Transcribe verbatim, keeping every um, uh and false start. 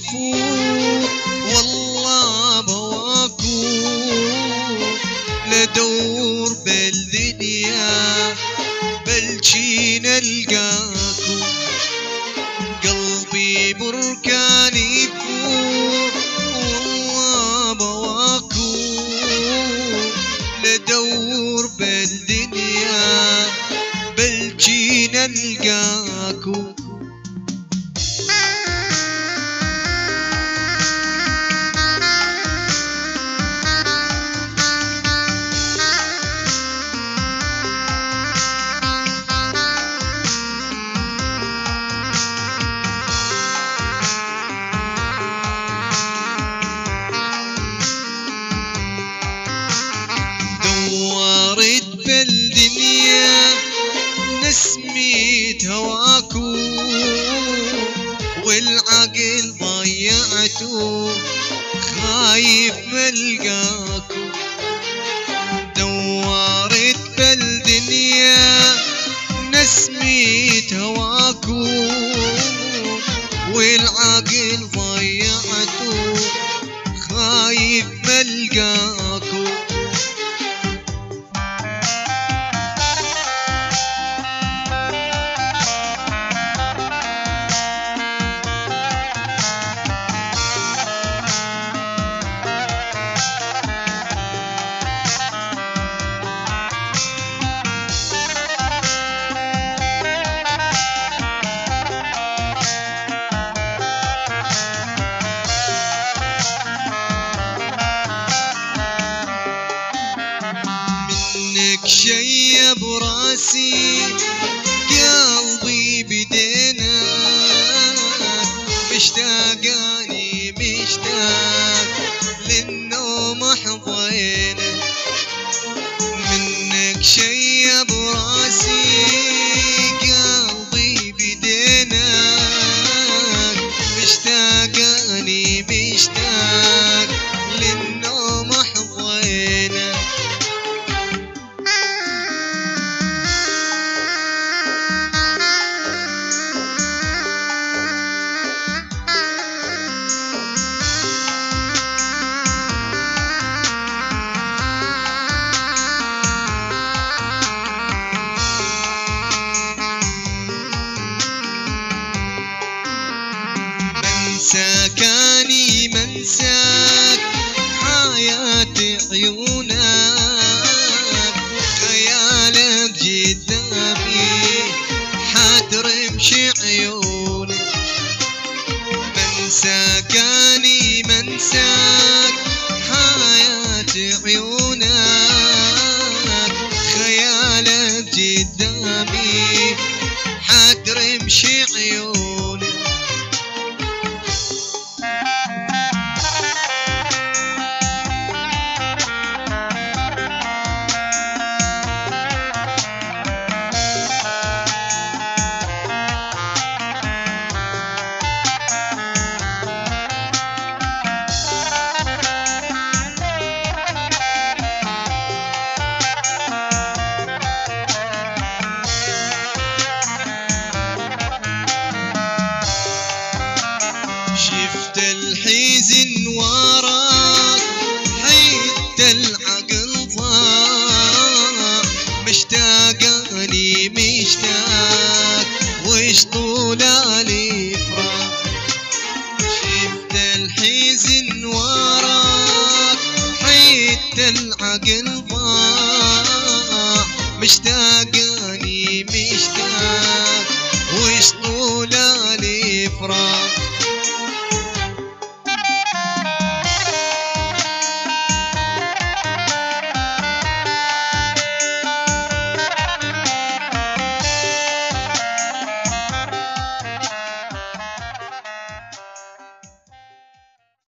يفوت والله بواكو لدور بالدنيا بلشي نلقاكو قلبي بركان يفوت والله بواكو لدور بالدنيا بلشي نلقاكو دورت بالدنيا نسميت هواكو والعقل ضيعته خايف ملقاكو دورت بالدنيا نسميت هواكو والعقل ضيعته خايف ملقاكو شي براسي قلبي بدينا مشتاقاني مشتاق للنوم حضينا منك شي براسي قلبي بدينا مشتاقاني مشتاق للنوم حضينا منساكاني منساك حياتي عيونك خيالك قدامي حترمشي عيونك منساكاني منساك حياتي عيونك خيالك قدامي حترمشي عيونك شفت الحزن وراك حيت العقل ضاع مشتاقاني مشتاق وش طول الفراق شفت الحزن وراك حيت العقل ضاع مشتاقاني مشتاق وش طول الفراق